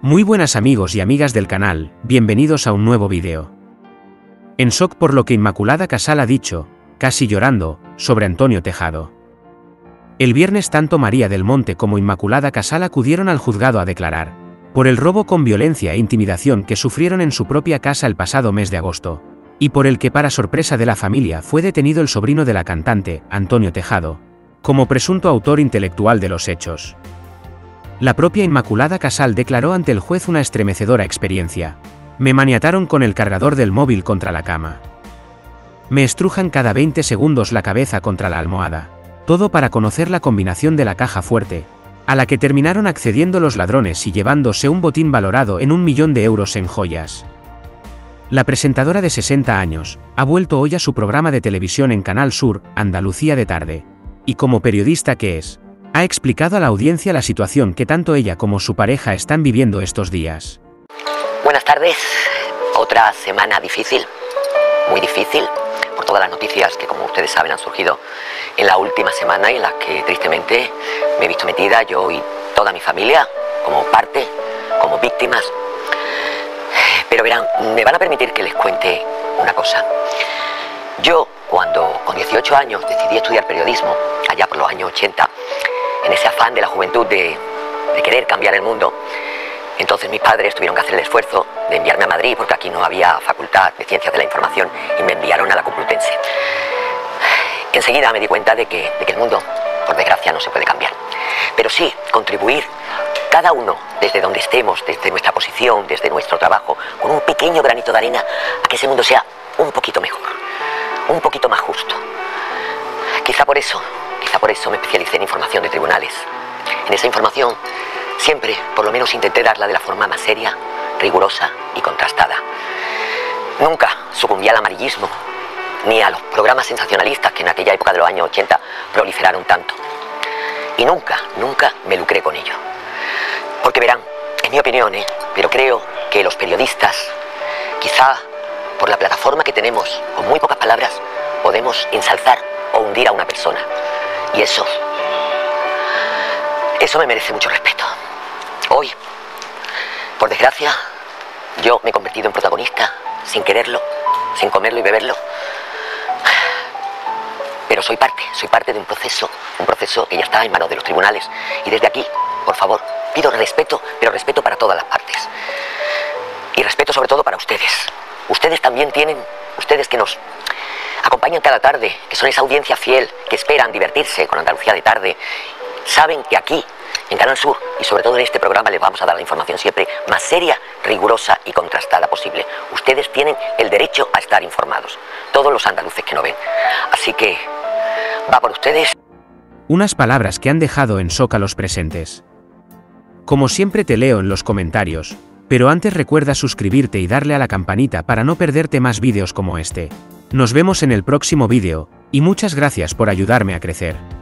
Muy buenas amigos y amigas del canal, bienvenidos a un nuevo vídeo. En shock por lo que Inmaculada Casal ha dicho, casi llorando, sobre Antonio Tejado. El viernes tanto María del Monte como Inmaculada Casal acudieron al juzgado a declarar, por el robo con violencia e intimidación que sufrieron en su propia casa el pasado mes de agosto, y por el que para sorpresa de la familia fue detenido el sobrino de la cantante, Antonio Tejado, como presunto autor intelectual de los hechos. La propia Inmaculada Casal declaró ante el juez una estremecedora experiencia. Me maniataron con el cargador del móvil contra la cama. Me estrujan cada 20 segundos la cabeza contra la almohada. Todo para conocer la combinación de la caja fuerte, a la que terminaron accediendo los ladrones y llevándose un botín valorado en 1 millón de euros en joyas. La presentadora de 60 años, ha vuelto hoy a su programa de televisión en Canal Sur, Andalucía de tarde. Y como periodista que es, ha explicado a la audiencia la situación que tanto ella como su pareja están viviendo estos días. Buenas tardes, otra semana difícil, muy difícil, por todas las noticias que, como ustedes saben, han surgido en la última semana y en las que tristemente me he visto metida yo y toda mi familia como parte, como víctimas. Pero verán, me van a permitir que les cuente una cosa. Yo, cuando con 18 años decidí estudiar periodismo, allá por los años 80, en ese afán de la juventud de querer cambiar el mundo, entonces mis padres tuvieron que hacer el esfuerzo de enviarme a Madrid porque aquí no había facultad de Ciencias de la Información y me enviaron a la Complutense. Enseguida me di cuenta de que el mundo, por desgracia, no se puede cambiar. Pero sí contribuir, cada uno, desde donde estemos, desde nuestra posición, desde nuestro trabajo, con un pequeño granito de arena, a que ese mundo sea un poquito mejor, un poquito más justo. Quizá por eso me especialicé en información de tribunales. En esa información siempre, por lo menos, intenté darla de la forma más seria, rigurosa y contrastada. Nunca sucumbí al amarillismo, ni a los programas sensacionalistas que en aquella época de los años 80 proliferaron tanto. Y nunca me lucré con ello. Porque verán, es mi opinión, pero creo que los periodistas, quizá por la plataforma que tenemos, con muy pocas palabras, podemos ensalzar o hundir a una persona. Y eso me merece mucho respeto. Hoy, por desgracia, yo me he convertido en protagonista, sin quererlo, sin comerlo y beberlo. Pero soy parte de un proceso que ya está en manos de los tribunales. Y desde aquí, por favor, pido respeto, pero respeto para todas las partes. Y respeto sobre todo para ustedes. Ustedes también tienen, ustedes que nos acompañan cada tarde, que son esa audiencia fiel, que esperan divertirse con Andalucía de tarde, saben que aquí, en Canal Sur, y sobre todo en este programa, les vamos a dar la información siempre más seria, rigurosa y contrastada posible. Ustedes tienen el derecho a estar informados, todos los andaluces que no ven. Así que, va por ustedes. Unas palabras que han dejado en shock a los presentes. Como siempre te leo en los comentarios, pero antes recuerda suscribirte y darle a la campanita para no perderte más vídeos como este. Nos vemos en el próximo vídeo, y muchas gracias por ayudarme a crecer.